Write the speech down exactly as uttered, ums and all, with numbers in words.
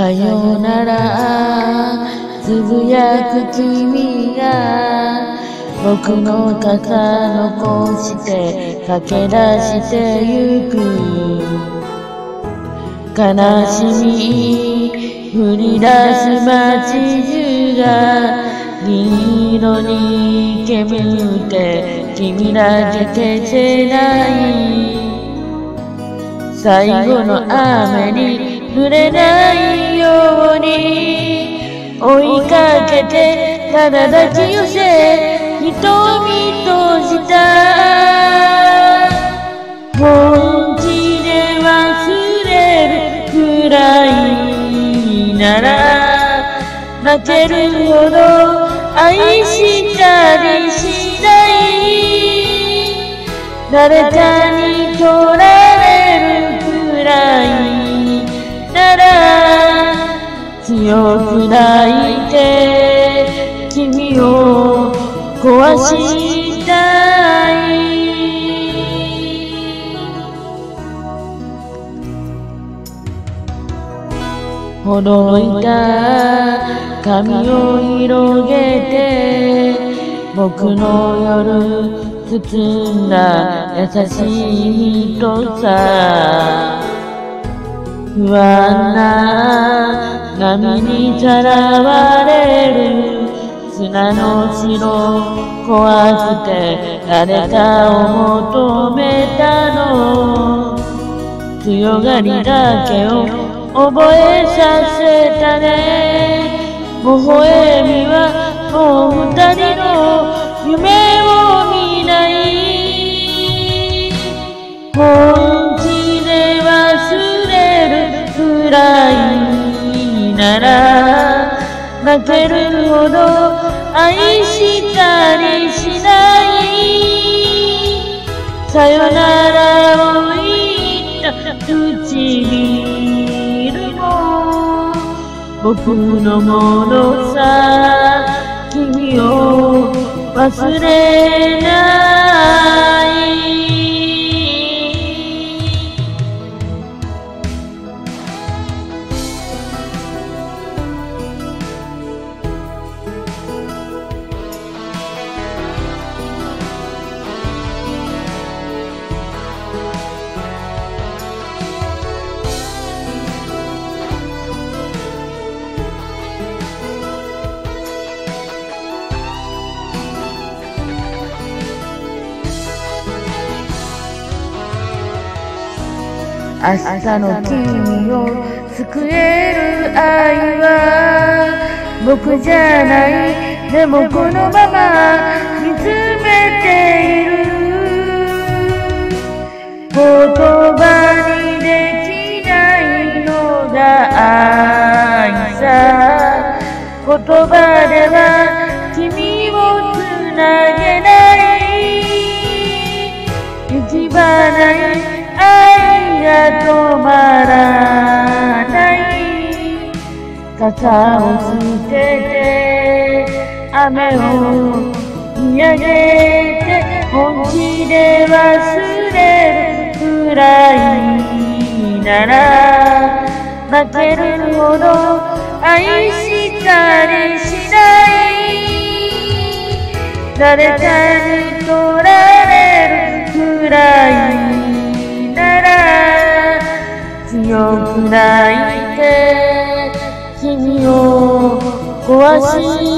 さよならつぶやく君が僕の傘残して駆け出してゆく悲しみ降り出す街中が銀色に煙って君だけ消せない最後の雨に濡れないように追いかけてただ抱き寄せ瞳閉じた本気で忘れるくらいなら泣けるほど愛したりしない誰かに取られるくらいなら強く泣いて君を壊したいほどいた髪を広げて僕の夜包んだ優しい人さ不安な波にさらわれる砂の城怖くて誰かを求めたの強がりだけを覚えさせたね微笑みはもう二人の夢を見ない本気で忘れるくらいなら泣けるほど愛したりしないさよならを言った唇も僕のものさ君を忘れない明日の君を救える愛は僕じゃないでもこのまま見つめている言葉にできないのが愛さ言葉では君をつなげない行き場ない愛が止まらない傘を捨てて雨を見上げて本気で忘れるくらいなら泣けるほど愛したりしない誰かに取られるくらい強く泣いて君を壊し